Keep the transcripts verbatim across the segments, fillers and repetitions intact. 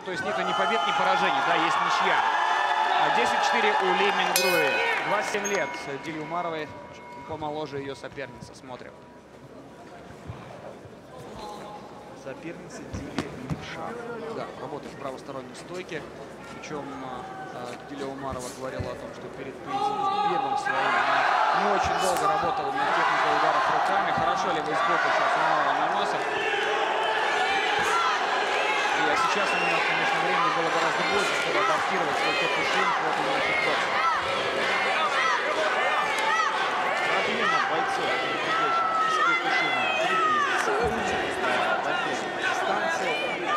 То есть нет ни побед, ни поражений. Да, есть ничья. десять четыре у Ли Мингруи. двадцать семь лет Диле Умаровой. Помоложе ее соперница. Смотрим. Соперница Диле левша. Да, работает в правосторонней стойке. Причем Диле Умарова говорила о том, что перед поединком первым своим она не очень долго работала над техникой ударов руками. Хорошо левый сбоку сейчас Умарова наносит. И а сейчас у меня, конечно, времени было гораздо больше, чтобы адаптировать свой Киокушин к этому кикбоксу. Проблема бойцов, переходящих из Киокушина в другие дисциплины, во-первых, дистанция и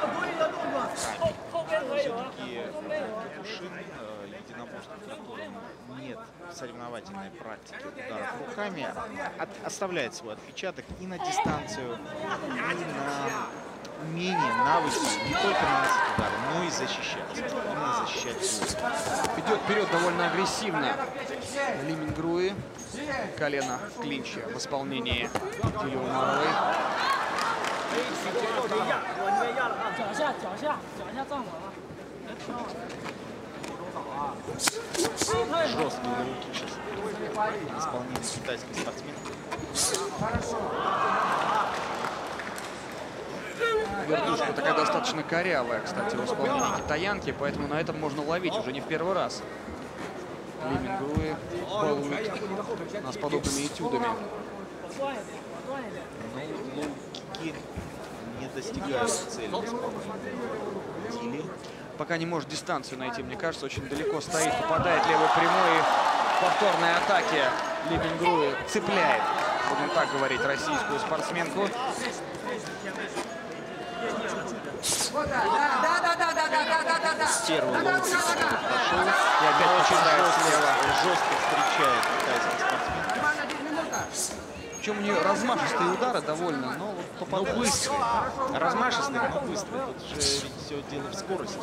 все-таки Киокушин, единоборство, в котором нет соревновательной практики ударов руками, от, оставляет свой отпечаток и на дистанцию, и на умение, навыки не только наносить удары, но и защищаться. Именно защищать голову. Идет вперед довольно агрессивно Ли Мингруи. Колено в клинче в исполнении Диле Умаровой. Жесткие руки сейчас в исполнении китайской спортсменки. Вертушка такая достаточно корявая, кстати, в исполнении китаянки, поэтому на этом можно ловить уже не в первый раз. Ли Мингруи балует нас подобными этюдами. Но лоу-кики не достигают цели Диле. Пока не может дистанцию найти, мне кажется, очень далеко стоит, попадает левой прямой и в повторной атаке Ли Мингруи цепляет, будем так говорить, российскую спортсменку. Первый лоу-кик прошел. И опять попадает слева. Жестко встречает китайский спортсмен. Причем у нее размашистые удары довольно, но вот попадают. Но быстрые. Размашистые, но быстрые. Тут же ведь все дело в скорости.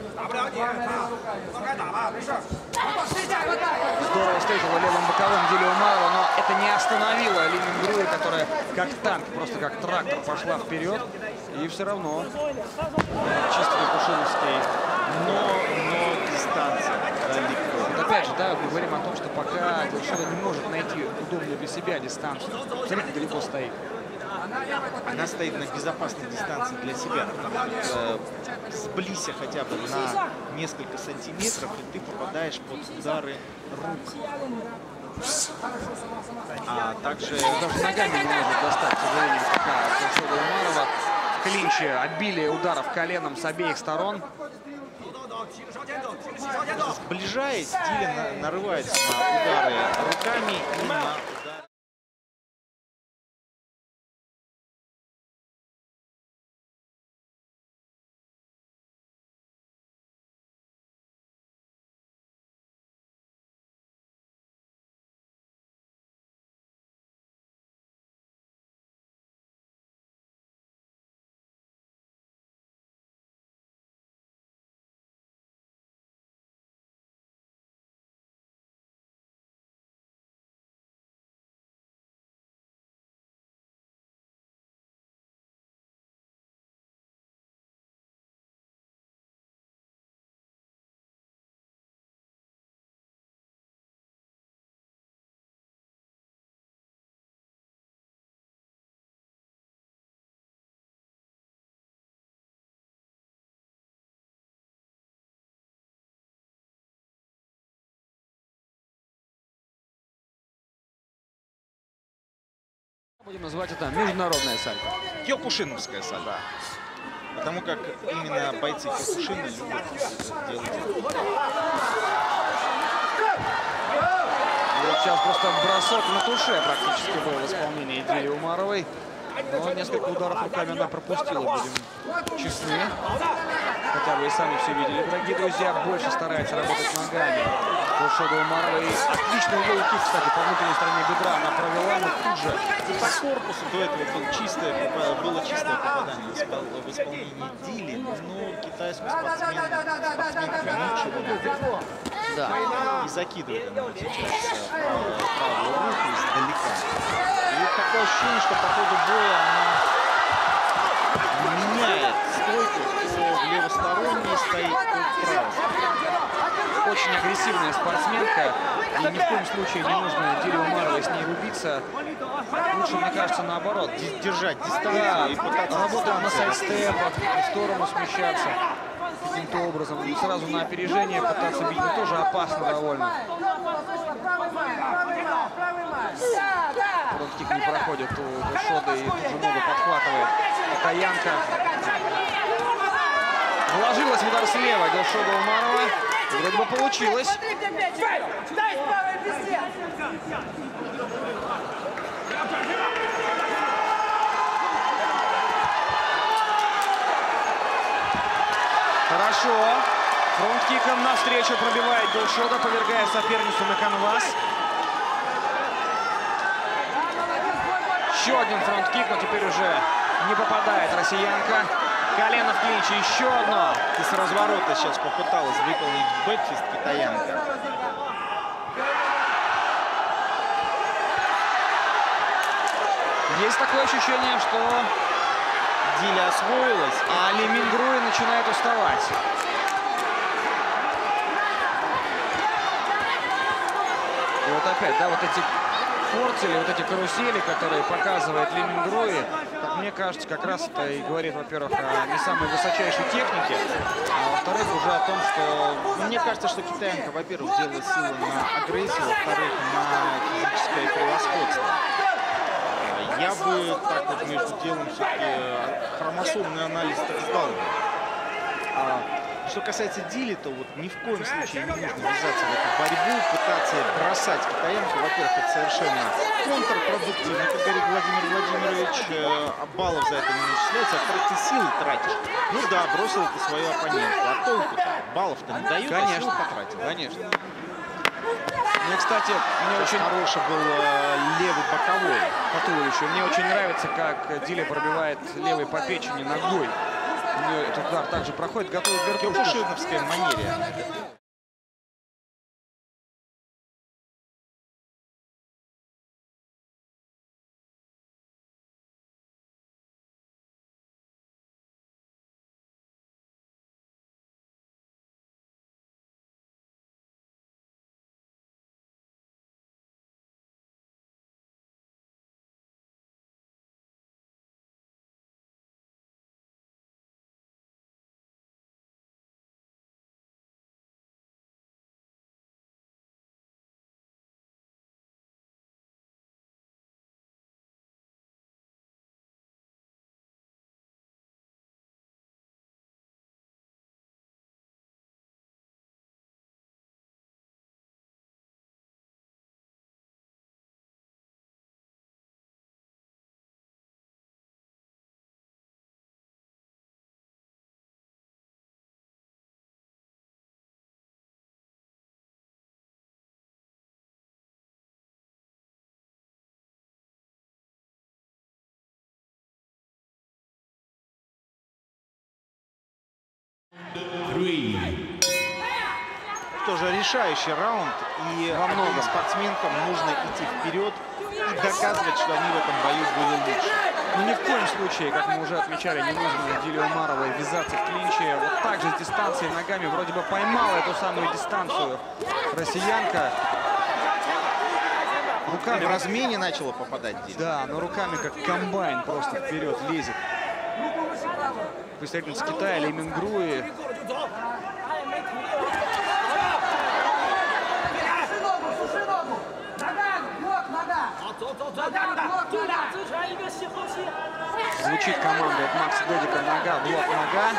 Здорово встретила левым боковым Диле Умарова, но это не остановило Ли Мингруи, которая как танк, просто как трактор пошла вперед. И все равно чисто киокушиновский. Но, но дистанция далеко. Вот опять же, да, мы говорим о том, что пока Киокушина не может найти удобную для себя дистанцию. Смотрите, далеко стоит. Она стоит на безопасной дистанции для себя, потому что э, сблизься хотя бы на несколько сантиметров, и ты попадаешь под удары рук. А также даже ногами не может достать, к сожалению, пока Диле Умарова. В клинче обилие ударов коленом с обеих сторон. Сближаясь, Диле на, нарывается на удары руками и на удары. Будем называть это международная сальто. Киокушиновская сальто. Потому как именно бойцы Киокушина любят это делать. И вот сейчас просто бросок на туше практически был в исполнении Диле Умаровой. Но несколько ударов руками она пропустила, будем честны. Хотя вы и сами все видели, дорогие друзья. Больше старается работать ногами. Диле Умарова. И отличный лоу-кик, кстати, по внутренней стороне бедра она провела, но тут же По корпусу до этого был чистое, было чистое попадание в исполнении Диле, но китайскую спортсменку ничего. да. И закидывает она сейчас правую руку издалека. И такое ощущение, что по ходу боя она меняет стойку то в левостороннюю, агрессивная спортсменка. И ни в коем случае не нужно Диле Умаровой с ней рубиться. Лучше, мне кажется, наоборот. Держать дистанцию, да, и пытаться работать на сайдстепах, в сторону смещаться каким-то образом. И сразу на опережение пытаться бить, но тоже опасно довольно. Фронт-кик не проходит у Дилшода и тут же ногу подхватывает Китаянка. Вложилась в удар слева Дилшода Умарова. И вроде бы получилось. Хорошо. Фронт-киком навстречу пробивает Дилшода, повергая соперницу на канвас. Еще один фронт-кик, но теперь уже не попадает россиянка. Колено в клинче, еще одно. И с разворота сейчас попыталась выполнить бэкфист китаянка. Есть такое ощущение, что Диля освоилась, а Ли Мингруи начинает уставать. И вот опять, да, вот эти форцели, вот эти карусели, которые показывает Ли Мингруи, как мне кажется, как раз это и говорит, во-первых, о не самой высочайшей технике, а во-вторых, уже о том, что... Ну, мне кажется, что китаянка, во-первых, делает силу на агрессию, во-вторых, на физическое превосходство. Я бы так вот между делом все-таки хромосомный анализ так сдал. А, что касается Дили, то вот ни в коем случае не нужно ввязаться в эту борьбу, пытаться бросать китаянку. Во-первых, это совершенно контрпродуктивно, как говорит Владимир Владимирович, а баллов за это не начисляется, а во-вторых, ты силы тратишь. Ну да, бросил ты свою оппонентку, а толку-то? Баллов-то не дают, а силу потратил. Конечно. Мне, кстати, мне очень очень хороший был э, левый боковой по туловищу. Мне очень нравится, как Диля пробивает левой по печени ногой. У нее этот удар также проходит, готовит вертушку. В кушиновской манере. Тоже решающий раунд, и во многом спортсменкам нужно идти вперед и доказывать, что они в этом бою были лучше. Но ни в коем случае, как мы уже отмечали, не нужно Диле Умаровой ввязаться в клинче. Вот так же с дистанции ногами вроде бы поймала эту самую дистанцию россиянка. Руками в размене начала попадать Диля. Да, но руками как комбайн просто вперед лезет. Представительница Китая Ли Мингруи. Звучит команда от Макса Додика. Нога, блок, нога.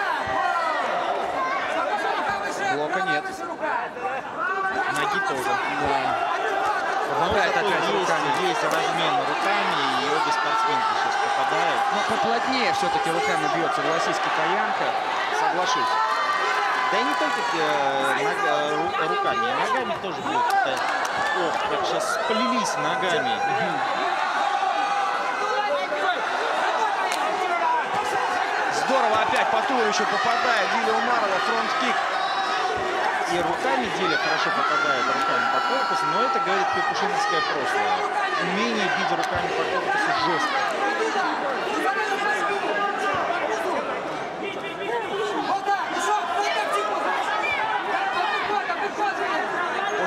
Блока нет. Ноги тоже. Да. Помогает опять есть, руками. Есть размен руками, и обе спортсменки сейчас попадают. Но поплотнее все-таки руками бьет, согласись, китаянка. Соглашусь. Да и не только э, нога, руками, и ногами тоже бьет. Ох, как сейчас сплелись ногами. Здорово опять по туловищу попадает Диля Умарова, фронт-кик. И руками Диля хорошо попадает руками по корпусу, но это говорит петушинское прошлое. Умение бить руками по корпусу жестко.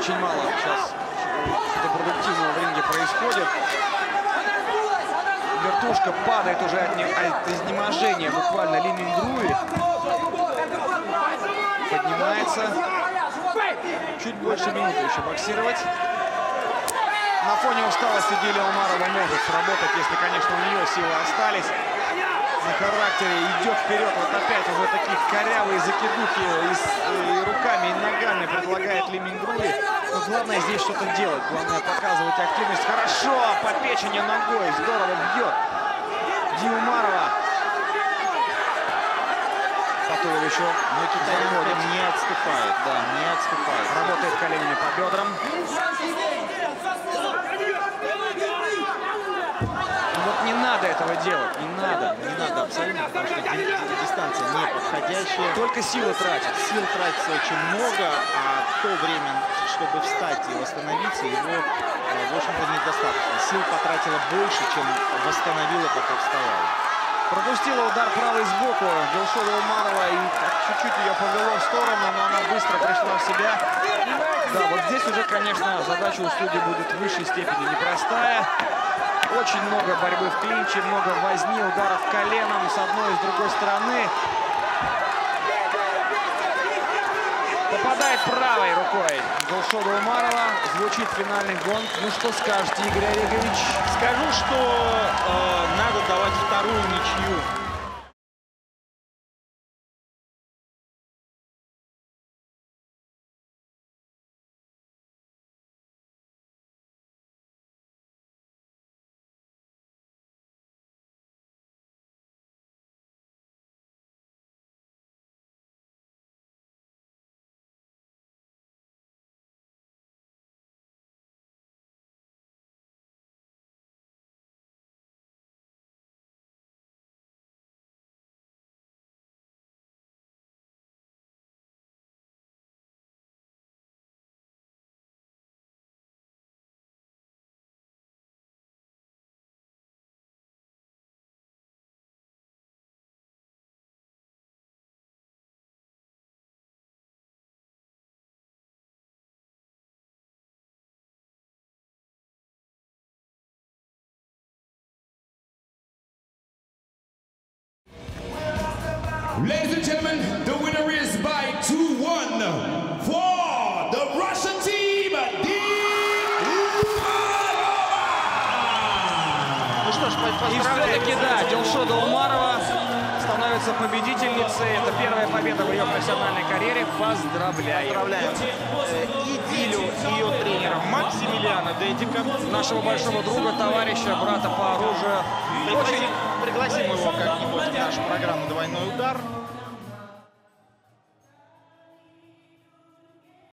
очень мало сейчас продуктивного в ринге происходит. Вертушка падает уже от, не, от изнеможения. Буквально Ли Мингруи поднимается. Чуть больше минуты еще боксировать. На фоне усталости Дилия Умарова может сработать, если, конечно, у нее силы остались. На характере идет вперед. Вот опять уже такие корявые закидухи и, с, и руками, и ногами предлагает Ли Мингруи. Но главное здесь что-то делать. Главное показывать активность. Хорошо, по печени ногой. Здорово бьет Ди Умарова. По туловищу. Но китаянка не отступает. Да, не отступает. Работает коленями по бедрам. Вот не надо этого делать, не надо. Не надо абсолютно, потому что дистанция не подходящая. Только силы тратит. Сил тратится очень много, а то время, чтобы встать и восстановиться, его, в общем-то, недостаточно. Сил потратила больше, чем восстановила, пока вставала. Пропустила удар правой сбоку Дилшода Умарова, и чуть-чуть ее повело в сторону, но она быстро пришла в себя. Да, вот здесь уже, конечно, задача у судей будет в высшей степени непростая. Очень много борьбы в клинче, много возни, ударов коленом с одной и с другой стороны. Попадает правой рукой Дилшода Умарова. Звучит финальный гонг. Ну что скажете, Игорь Олегович? Скажу, что э, надо давать вторую ничью. Ladies and gentlemen, the winner is by two one for the Russian team, Ди Умарова! Ну что ж, И все-таки, да, Дилшода Умарова становится победительницей. Это первая победа в ее профессиональной карьере. Поздравляем. Поздравляем и Дилю, и ее тренера Максимилиана Дедика. Нашего большого друга, товарища, брата по оружию. Пригласим, пригласим его как-нибудь в нашу программу «Двойной удар».